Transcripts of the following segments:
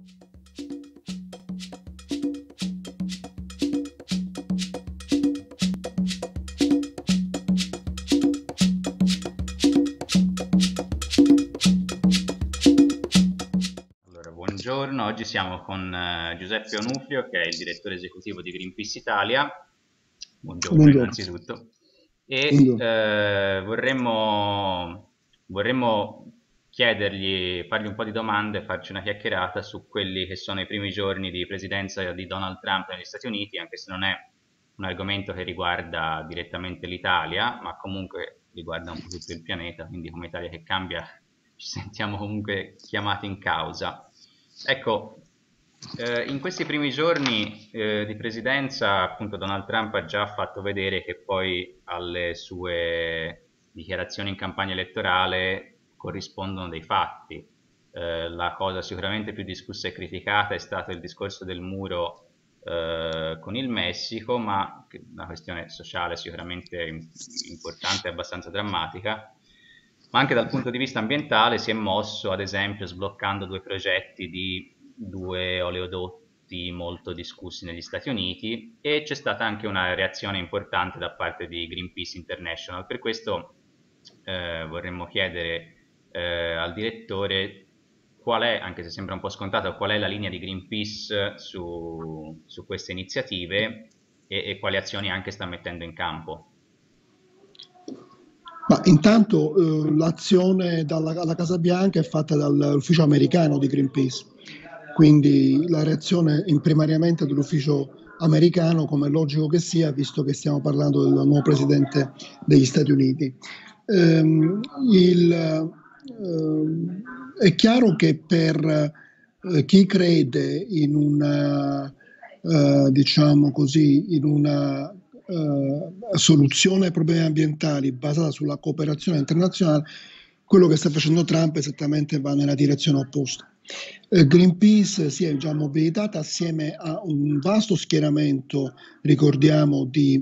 Allora, buongiorno, oggi siamo con Giuseppe Onufrio, che è il direttore esecutivo di Greenpeace Italia. Buongiorno Buongiorno. innanzitutto. E Buongiorno. vorremmo chiedergli, fargli un po' di domande, farci una chiacchierata su quelli che sono i primi giorni di presidenza di Donald Trump negli Stati Uniti, anche se non è un argomento che riguarda direttamente l'Italia, ma comunque riguarda un po' tutto il pianeta, quindi come Italia che cambia ci sentiamo comunque chiamati in causa. Ecco, in questi primi giorni di presidenza, appunto, Donald Trump ha già fatto vedere che poi alle sue dichiarazioni in campagna elettorale corrispondono dei fatti. La cosa sicuramente più discussa e criticata è stato il discorso del muro con il Messico, ma una questione sociale sicuramente importante e abbastanza drammatica, ma anche dal punto di vista ambientale si è mosso, ad esempio, sbloccando due progetti di due oleodotti molto discussi negli Stati Uniti, e c'è stata anche una reazione importante da parte di Greenpeace International. Per questo vorremmo chiedere al direttore qual è, anche se sembra un po' scontato, qual è la linea di Greenpeace su queste iniziative e quali azioni anche sta mettendo in campo. Ma intanto l'azione alla Casa Bianca è fatta dall'ufficio americano di Greenpeace, quindi la reazione primariamente dell'ufficio americano, come è logico che sia, visto che stiamo parlando del nuovo presidente degli Stati Uniti. Ehm, è chiaro che per chi crede in una, diciamo così, in una soluzione ai problemi ambientali basata sulla cooperazione internazionale, quello che sta facendo Trump esattamente va nella direzione opposta. Greenpeace si è già mobilitata assieme a un vasto schieramento, ricordiamo,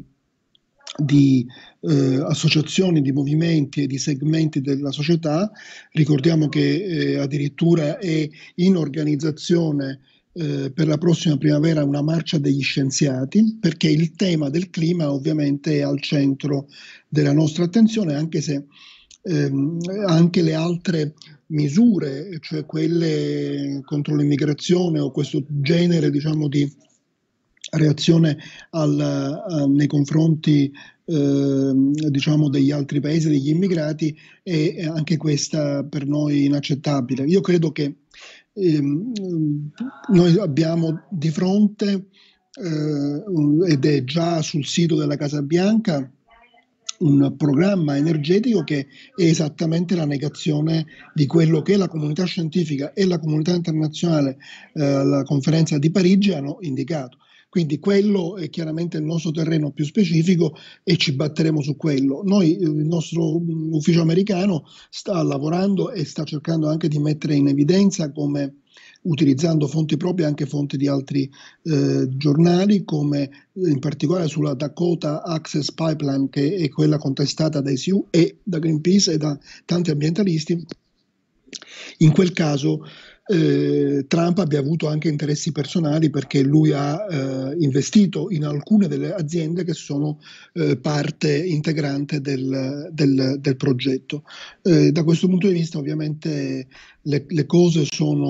di associazioni, di movimenti e di segmenti della società. Ricordiamo che addirittura è in organizzazione per la prossima primavera una marcia degli scienziati, perché il tema del clima ovviamente è al centro della nostra attenzione, anche se anche le altre misure, cioè quelle contro l'immigrazione o questo genere, diciamo, di reazione nei confronti diciamo degli altri paesi, degli immigrati, è anche questa per noi inaccettabile. Io credo che ehm, noi abbiamo di fronte, ed è già sul sito della Casa Bianca, un programma energetico che è esattamente la negazione di quello che la comunità scientifica e la comunità internazionale, la conferenza di Parigi, hanno indicato. Quindi quello è chiaramente il nostro terreno più specifico e ci batteremo su quello. Noi, il nostro ufficio americano sta lavorando e sta cercando anche di mettere in evidenza come, utilizzando fonti proprie e anche fonti di altri giornali, come in particolare sulla Dakota Access Pipeline, che è quella contestata dai Sioux e da Greenpeace e da tanti ambientalisti. In quel caso Trump abbia avuto anche interessi personali, perché lui ha investito in alcune delle aziende che sono parte integrante del progetto. Da questo punto di vista ovviamente le cose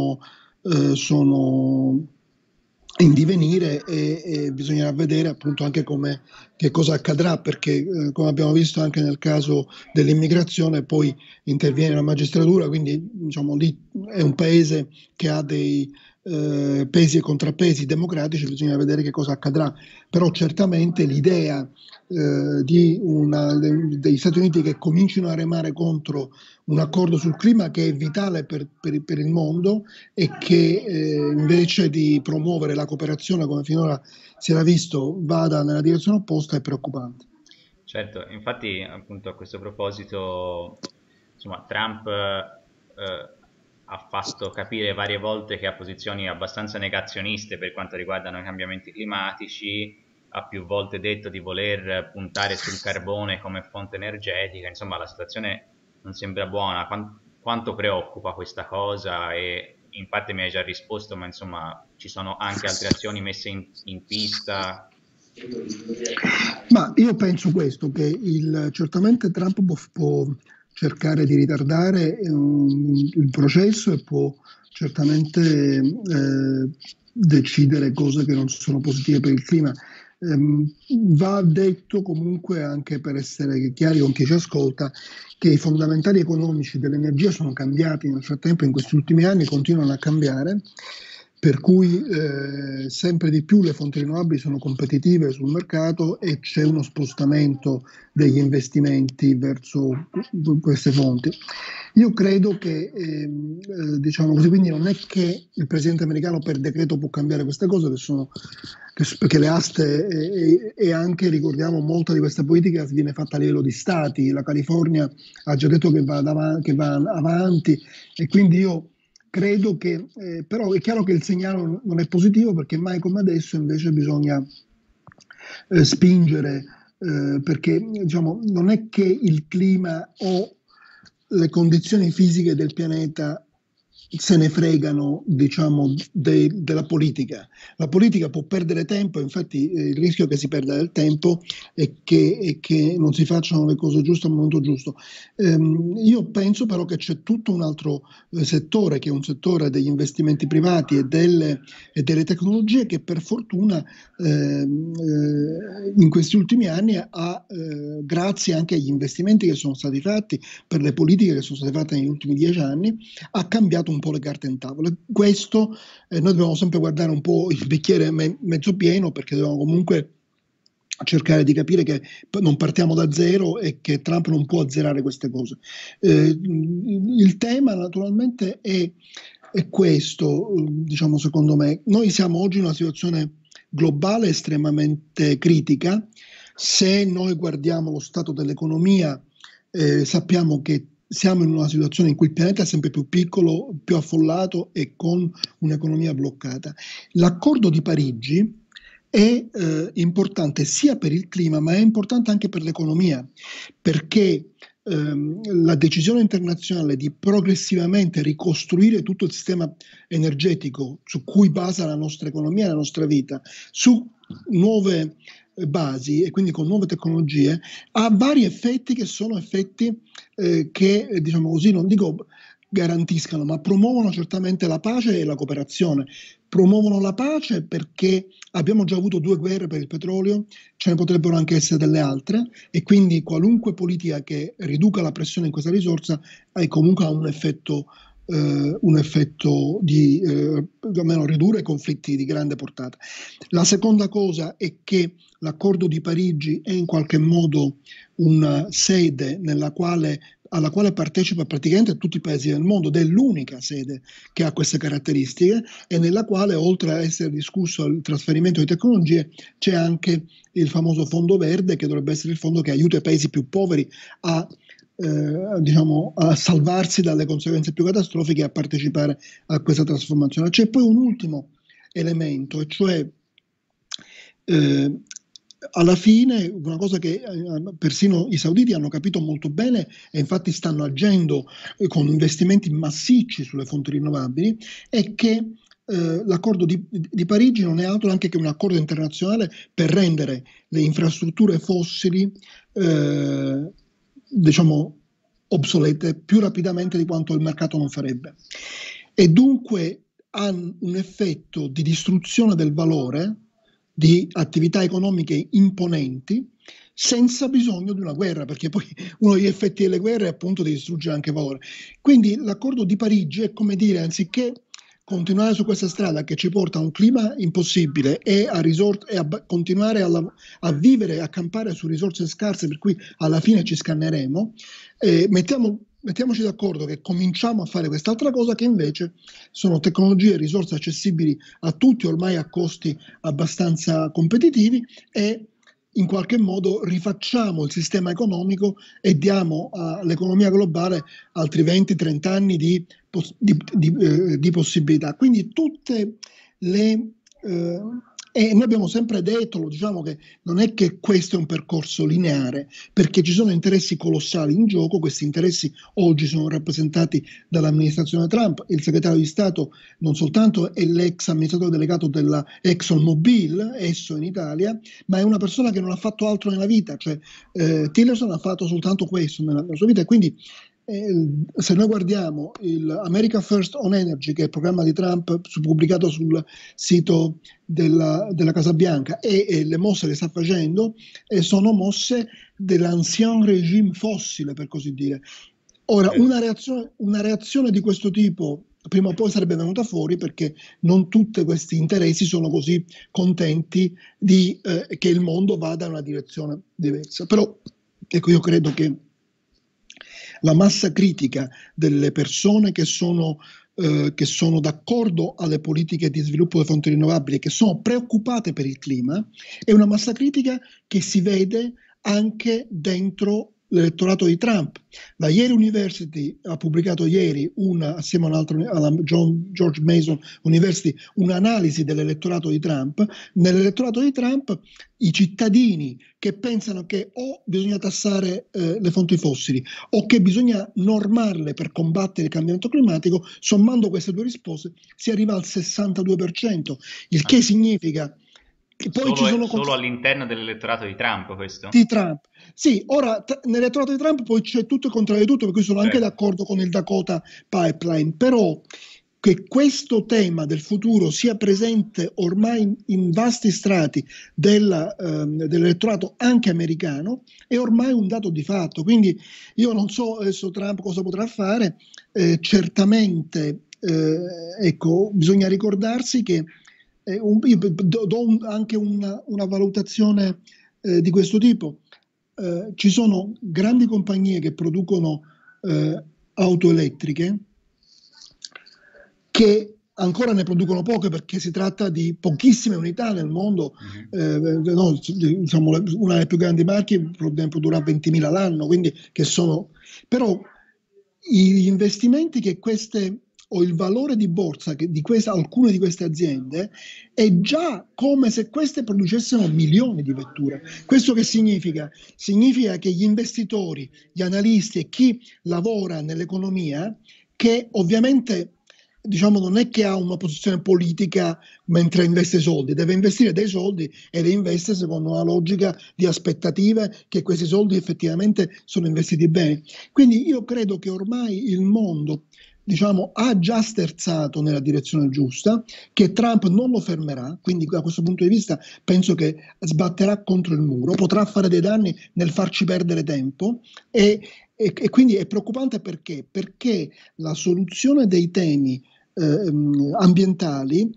sono in divenire e bisognerà vedere appunto anche che cosa accadrà, perché come abbiamo visto anche nel caso dell'immigrazione poi interviene la magistratura, quindi diciamo lì è un paese che ha dei pesi e contrappesi democratici, bisogna vedere che cosa accadrà, però certamente l'idea degli Stati Uniti che comincino a remare contro un accordo sul clima che è vitale per il mondo, e che invece di promuovere la cooperazione come finora si era visto vada nella direzione opposta, è preoccupante. Certo, infatti appunto a questo proposito, insomma, Trump ha fatto capire varie volte che ha posizioni abbastanza negazioniste per quanto riguardano i cambiamenti climatici, ha più volte detto di voler puntare sul carbone come fonte energetica, insomma la situazione non sembra buona. Quanto preoccupa questa cosa e in parte mi hai già risposto, ma insomma ci sono anche altre azioni messe in pista. Ma io penso questo, che certamente Trump può cercare di ritardare il processo e può certamente decidere cose che non sono positive per il clima. Va detto comunque, anche per essere chiari con chi ci ascolta, che i fondamentali economici dell'energia sono cambiati nel frattempo, in questi ultimi anni continuano a cambiare, per cui sempre di più le fonti rinnovabili sono competitive sul mercato e c'è uno spostamento degli investimenti verso queste fonti. Io credo che, diciamo così, quindi non è che il presidente americano per decreto può cambiare queste cose, perché le aste e anche, ricordiamo, molta di questa politica viene fatta a livello di stati. La California ha già detto che va avanti, e quindi io credo che, però è chiaro che il segnale non è positivo, perché mai come adesso invece bisogna spingere, perché diciamo, non è che il clima o le condizioni fisiche del pianeta se ne fregano, diciamo, della politica. La politica può perdere tempo, infatti il rischio che si perda del tempo è che non si facciano le cose giuste al momento giusto. Io penso però che c'è tutto un altro settore, che è un settore degli investimenti privati e delle tecnologie, che per fortuna in questi ultimi anni grazie anche agli investimenti che sono stati fatti, per le politiche che sono state fatte negli ultimi 10 anni, ha cambiato un po' le carte in tavola. Questo noi dobbiamo sempre guardare un po' il bicchiere mezzo pieno, perché dobbiamo comunque cercare di capire che non partiamo da zero e che Trump non può azzerare queste cose. Il tema naturalmente è questo, diciamo, secondo me. Noi siamo oggi in una situazione globale estremamente critica. Se noi guardiamo lo stato dell'economia, sappiamo che siamo in una situazione in cui il pianeta è sempre più piccolo, più affollato e con un'economia bloccata. L'accordo di Parigi è importante sia per il clima, ma è importante anche per l'economia, perché la decisione internazionale di progressivamente ricostruire tutto il sistema energetico su cui basa la nostra economia e la nostra vita, su nuove basi e quindi con nuove tecnologie, ha vari effetti, che sono effetti che, diciamo così, non dico garantiscano, ma promuovono certamente la pace e la cooperazione. Promuovono la pace perché abbiamo già avuto 2 guerre per il petrolio, ce ne potrebbero anche essere delle altre, e quindi qualunque politica che riduca la pressione in questa risorsa comunque ha un effetto di almeno ridurre conflitti di grande portata. La seconda cosa è che l'accordo di Parigi è in qualche modo una sede alla quale partecipa praticamente tutti i paesi del mondo, ed è l'unica sede che ha queste caratteristiche, e nella quale, oltre a essere discusso il trasferimento di tecnologie, c'è anche il famoso fondo verde, che dovrebbe essere il fondo che aiuta i paesi più poveri diciamo, a salvarsi dalle conseguenze più catastrofiche e a partecipare a questa trasformazione. C'è poi un ultimo elemento, e cioè alla fine una cosa che persino i sauditi hanno capito molto bene, e infatti stanno agendo con investimenti massicci sulle fonti rinnovabili, è che l'accordo di Parigi non è altro anche che un accordo internazionale per rendere le infrastrutture fossili diciamo obsolete più rapidamente di quanto il mercato non farebbe, e dunque ha un effetto di distruzione del valore di attività economiche imponenti, senza bisogno di una guerra, perché poi uno degli effetti delle guerre è appunto di distruggere anche valore. Quindi l'accordo di Parigi è come dire, anziché continuare su questa strada che ci porta a un clima impossibile e a continuare a vivere, a campare su risorse scarse, per cui alla fine ci scanneremo, mettiamoci d'accordo che cominciamo a fare quest'altra cosa, che invece sono tecnologie e risorse accessibili a tutti, ormai a costi abbastanza competitivi, e in qualche modo rifacciamo il sistema economico e diamo all'economia globale altri 20-30 anni di possibilità. Quindi tutte le E noi abbiamo sempre detto, lo diciamo, che non è che questo è un percorso lineare, perché ci sono interessi colossali in gioco. Questi interessi oggi sono rappresentati dall'amministrazione Trump. Il segretario di Stato non soltanto è l'ex amministratore delegato della ExxonMobil, esso in Italia, ma è una persona che non ha fatto altro nella vita, cioè Tillerson ha fatto soltanto questo nella sua vita, e quindi se noi guardiamo il America First on Energy, che è il programma di Trump pubblicato sul sito della Casa Bianca, e le mosse che sta facendo sono mosse dell'ancien regime fossile, per così dire. Ora, una reazione di questo tipo prima o poi sarebbe venuta fuori, perché non tutti questi interessi sono così contenti che il mondo vada in una direzione diversa. Però ecco, io credo che la massa critica delle persone che sono d'accordo alle politiche di sviluppo delle fonti rinnovabili, che sono preoccupate per il clima, è una massa critica che si vede anche dentro l'elettorato di Trump. La Yale University ha pubblicato ieri, assieme alla George Mason University, un'analisi dell'elettorato di Trump. Nell'elettorato di Trump i cittadini che pensano che o bisogna tassare le fonti fossili o che bisogna normarle per combattere il cambiamento climatico, sommando queste due risposte si arriva al 62%, il che significa che poi ci sono solo all'interno dell'elettorato di Trump questo? di Trump. Sì, ora nell'elettorato di Trump poi c'è tutto il contrario di tutto, per cui sono anche Certo. d'accordo con il Dakota Pipeline, però che questo tema del futuro sia presente ormai in vasti strati dell'elettorato anche americano è ormai un dato di fatto. Quindi io non so adesso Trump cosa potrà fare, certamente ecco, bisogna ricordarsi che io do anche una valutazione di questo tipo. Ci sono grandi compagnie che producono auto elettriche che ancora ne producono poche, perché si tratta di pochissime unità nel mondo. No, diciamo, una delle più grandi marche ne produrrà 20.000 l'anno, quindi che sono... Però gli investimenti che queste o il valore di borsa di alcune di queste aziende è già come se queste producessero milioni di vetture. Questo che significa? Significa che gli investitori, gli analisti e chi lavora nell'economia, che ovviamente diciamo non è che ha una posizione politica mentre investe soldi, deve investire dei soldi e li investe secondo una logica di aspettative che questi soldi effettivamente sono investiti bene. Quindi io credo che ormai il mondo, diciamo, ha già sterzato nella direzione giusta, che Trump non lo fermerà, quindi da questo punto di vista penso che sbatterà contro il muro, potrà fare dei danni nel farci perdere tempo e quindi è preoccupante perché la soluzione dei temi ambientali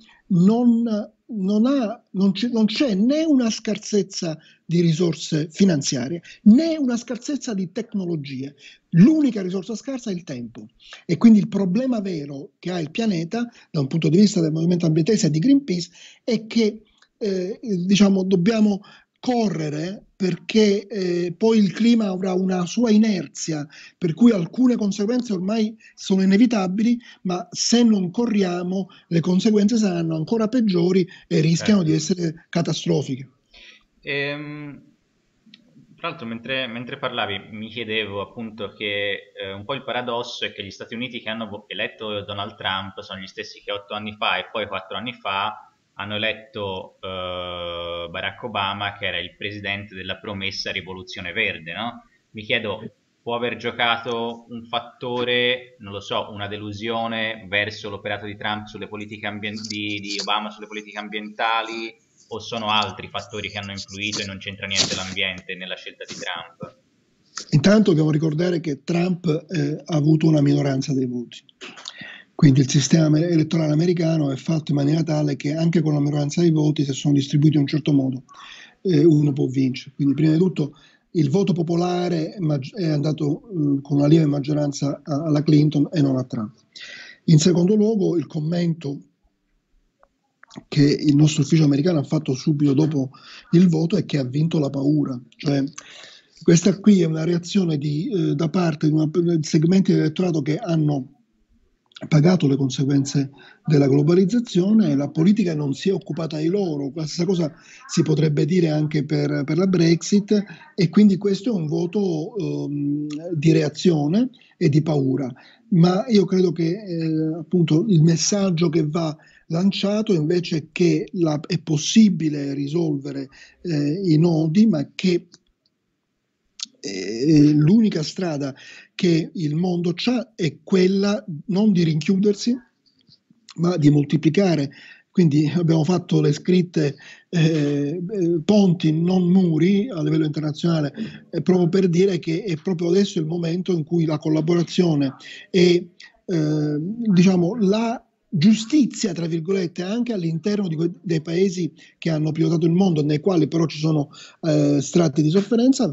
non c'è né una scarsezza di risorse finanziarie né una scarsezza di tecnologie. L'unica risorsa scarsa è il tempo, e quindi il problema vero che ha il pianeta da un punto di vista del movimento ambientalista e di Greenpeace è che diciamo dobbiamo correre, perché poi il clima avrà una sua inerzia, per cui alcune conseguenze ormai sono inevitabili, ma se non corriamo le conseguenze saranno ancora peggiori e rischiano di essere catastrofiche. Tra l'altro, mentre parlavi, mi chiedevo appunto che un po' il paradosso è che gli Stati Uniti che hanno eletto Donald Trump sono gli stessi che 8 anni fa e poi 4 anni fa hanno eletto Barack Obama, che era il presidente della promessa rivoluzione verde, no? Mi chiedo, può aver giocato un fattore, non lo so, una delusione verso l'operato di Trump sulle politiche di Obama sulle politiche ambientali, o sono altri fattori che hanno influito e non c'entra niente l'ambiente nella scelta di Trump? Intanto dobbiamo ricordare che Trump ha avuto una minoranza dei voti. Quindi il sistema elettorale americano è fatto in maniera tale che anche con la minoranza dei voti, se sono distribuiti in un certo modo, uno può vincere. Quindi prima di tutto il voto popolare è andato con una lieve maggioranza alla Clinton e non a Trump. In secondo luogo, il commento che il nostro ufficio americano ha fatto subito dopo il voto è che ha vinto la paura. Cioè, questa qui è una reazione da parte di segmenti dell'elettorato che hanno pagato le conseguenze della globalizzazione, la politica non si è occupata di loro. La stessa cosa si potrebbe dire anche per la Brexit, e quindi questo è un voto di reazione e di paura. Ma io credo che appunto il messaggio che va lanciato invece è che è possibile risolvere i nodi, ma che l'unica strada che il mondo ha è quella non di rinchiudersi, ma di moltiplicare. Quindi abbiamo fatto le scritte ponti, non muri a livello internazionale, proprio per dire che è proprio adesso il momento in cui la collaborazione e diciamo la giustizia, tra virgolette, anche all'interno dei paesi che hanno pilotato il mondo, nei quali però ci sono strati di sofferenza,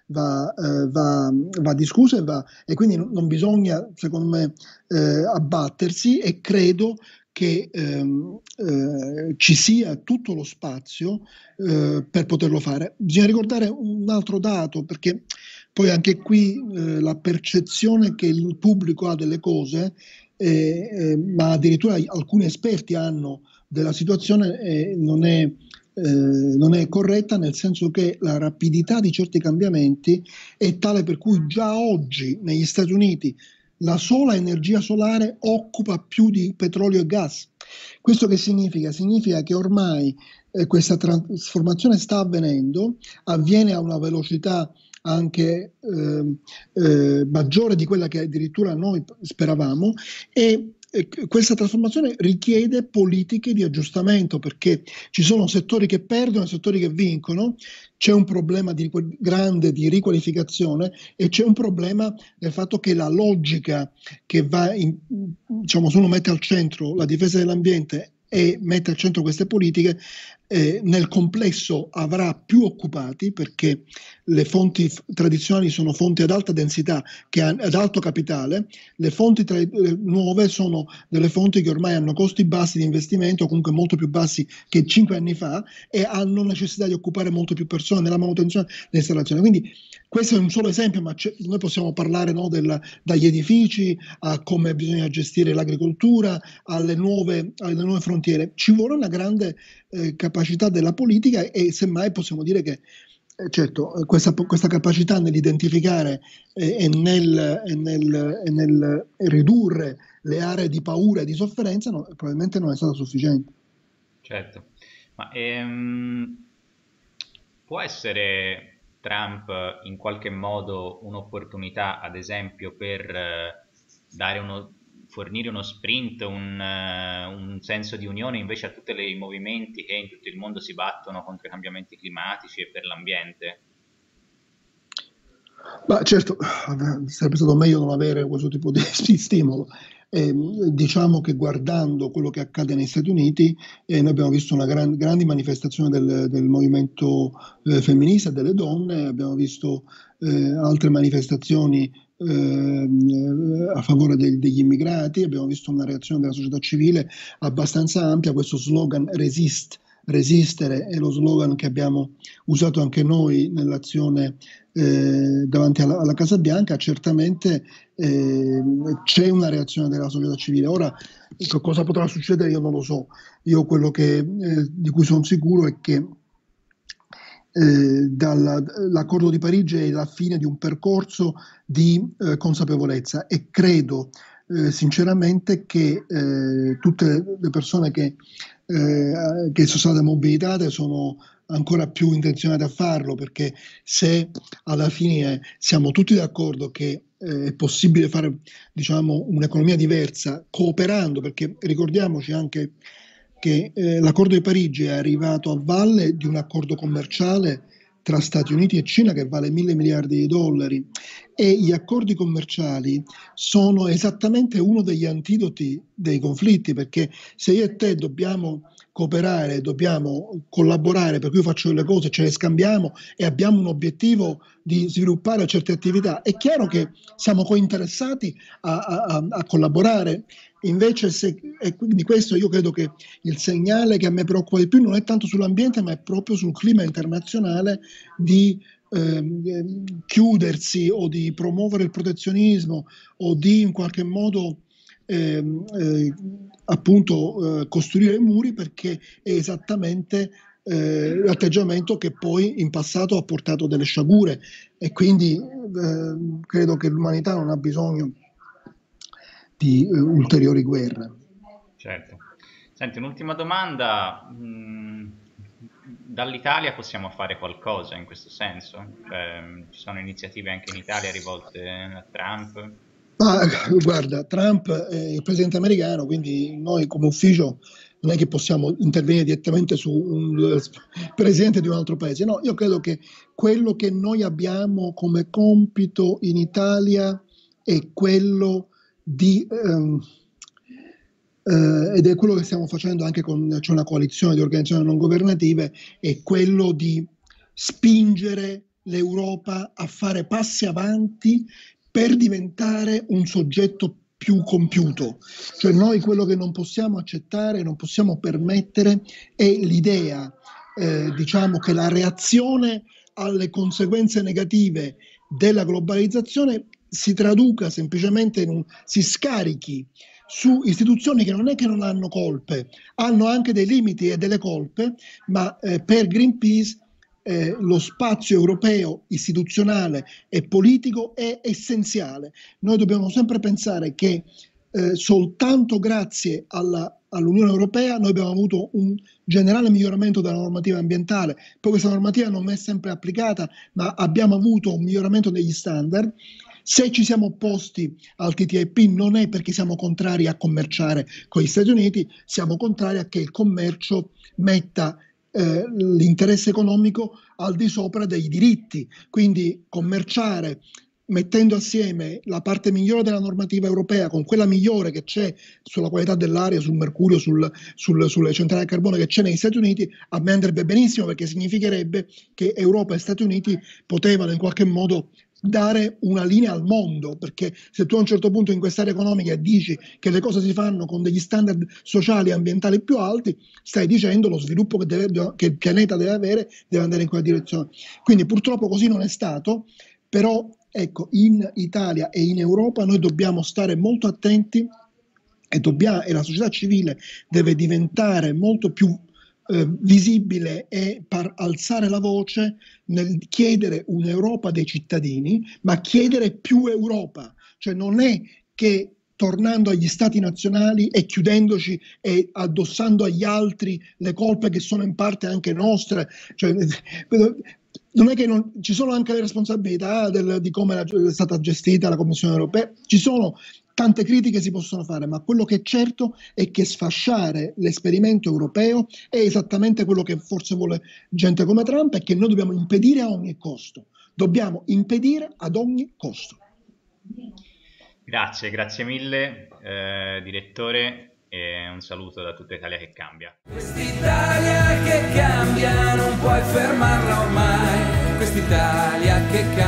va discussa e quindi non bisogna, secondo me, abbattersi, e credo che ci sia tutto lo spazio per poterlo fare. Bisogna ricordare un altro dato, perché poi anche qui la percezione che il pubblico ha delle cose, ma addirittura alcuni esperti hanno della situazione, non è corretta, nel senso che la rapidità di certi cambiamenti è tale per cui già oggi negli Stati Uniti la sola energia solare occupa più di petrolio e gas. Questo che significa? Significa che ormai questa trasformazione sta avvenendo, avviene a una velocità anche maggiore di quella che addirittura noi speravamo, e questa trasformazione richiede politiche di aggiustamento, perché ci sono settori che perdono e settori che vincono. C'è un problema grande di riqualificazione, e c'è un problema del fatto che la logica che diciamo, se uno mette al centro la difesa dell'ambiente e mette al centro queste politiche, nel complesso avrà più occupati, perché le fonti tradizionali sono fonti ad alta densità, ad alto capitale. Le fonti nuove sono delle fonti che ormai hanno costi bassi di investimento, o comunque molto più bassi che 5 anni fa, e hanno necessità di occupare molto più persone nella manutenzione e nell'installazione. Quindi questo è un solo esempio, ma noi possiamo parlare, no, dagli edifici a come bisogna gestire l'agricoltura, alle nuove frontiere. Ci vuole una grande capacità della politica, e semmai possiamo dire che certo, questa capacità nell'identificare e nel ridurre le aree di paura e di sofferenza probabilmente non è stata sufficiente. Certo, ma può essere Trump in qualche modo un'opportunità, ad esempio, per fornire uno sprint, un senso di unione invece a tutti i movimenti che in tutto il mondo si battono contro i cambiamenti climatici e per l'ambiente? Ma certo, sarebbe stato meglio non avere questo tipo di stimolo. Diciamo che guardando quello che accade negli Stati Uniti, noi abbiamo visto una grandi manifestazioni del movimento femminista e delle donne, abbiamo visto altre manifestazioni a favore degli immigrati, abbiamo visto una reazione della società civile abbastanza ampia. Questo slogan resistere è lo slogan che abbiamo usato anche noi nell'azione davanti alla Casa Bianca. Certamente c'è una reazione della società civile. Ora, cosa potrà succedere io non lo so. Io quello di cui sono sicuro è che l'accordo di Parigi è la fine di un percorso di consapevolezza, e credo sinceramente che tutte le persone che sono state mobilitate sono ancora più intenzionate a farlo, perché se alla fine siamo tutti d'accordo che è possibile fare, diciamo, un'economia diversa cooperando, perché ricordiamoci anche che l'accordo di Parigi è arrivato a valle di un accordo commerciale tra Stati Uniti e Cina che vale 1.000 miliardi di dollari, e gli accordi commerciali sono esattamente uno degli antidoti dei conflitti, perché se io e te dobbiamo cooperare, dobbiamo collaborare, per cui io faccio delle cose, ce le scambiamo e abbiamo un obiettivo di sviluppare certe attività, è chiaro che siamo cointeressati a collaborare. Invece, e quindi questo io credo che il segnale che a me preoccupa di più non è tanto sull'ambiente, ma è proprio sul clima internazionale di chiudersi, o di promuovere il protezionismo, o di in qualche modo appunto costruire muri, perché è esattamente l'atteggiamento che poi in passato ha portato delle sciagure, e quindi credo che l'umanità non ha bisogno di ulteriori guerre. Certo. Senti, un'ultima domanda. Dall'Italia possiamo fare qualcosa in questo senso? Cioè, ci sono iniziative anche in Italia rivolte a Trump? Ma guarda, Trump è il presidente americano, quindi noi come ufficio non è che possiamo intervenire direttamente su un presidente di un altro paese. No, io credo che quello che noi abbiamo come compito in Italia è quello di ed è quello che stiamo facendo anche con c'è una coalizione di organizzazioni non governative, è quello di spingere l'Europa a fare passi avanti per diventare un soggetto più compiuto. Cioè noi quello che non possiamo accettare, non possiamo permettere è l'idea, diciamo, che la reazione alle conseguenze negative della globalizzazione si traduca semplicemente si scarichi su istituzioni che non è che non hanno colpe, hanno anche dei limiti e delle colpe, ma per Greenpeace lo spazio europeo, istituzionale e politico è essenziale. Noi dobbiamo sempre pensare che soltanto grazie all'Unione Europea noi abbiamo avuto un generale miglioramento della normativa ambientale. Poi questa normativa non è sempre applicata, ma abbiamo avuto un miglioramento degli standard. Se ci siamo opposti al TTIP non è perché siamo contrari a commerciare con gli Stati Uniti, siamo contrari a che il commercio metta l'interesse economico al di sopra dei diritti. Quindi commerciare mettendo assieme la parte migliore della normativa europea con quella migliore che c'è sulla qualità dell'aria, sul mercurio, sulle centrali a carbone che c'è negli Stati Uniti, a me andrebbe benissimo, perché significherebbe che Europa e Stati Uniti potevano in qualche modo dare una linea al mondo, perché se tu a un certo punto in quest'area economica dici che le cose si fanno con degli standard sociali e ambientali più alti, stai dicendo lo sviluppo che il pianeta deve avere deve andare in quella direzione. Quindi purtroppo così non è stato, però ecco, in Italia e in Europa noi dobbiamo stare molto attenti e la società civile deve diventare molto più visibile e alzare la voce nel chiedere un'Europa dei cittadini, ma chiedere più Europa. Cioè non è che tornando agli stati nazionali e chiudendoci e addossando agli altri le colpe che sono in parte anche nostre. Cioè, non è che ci sono anche le responsabilità di come è stata gestita la Commissione europea, ci sono tante critiche si possono fare, ma quello che è certo è che sfasciare l'esperimento europeo è esattamente quello che forse vuole gente come Trump, e che noi dobbiamo impedire a ogni costo. Dobbiamo impedire ad ogni costo. Grazie mille direttore, e un saluto da tutta Italia che cambia. Quest'Italia che cambia non puoi fermarla ormai, quest'Italia che cambia.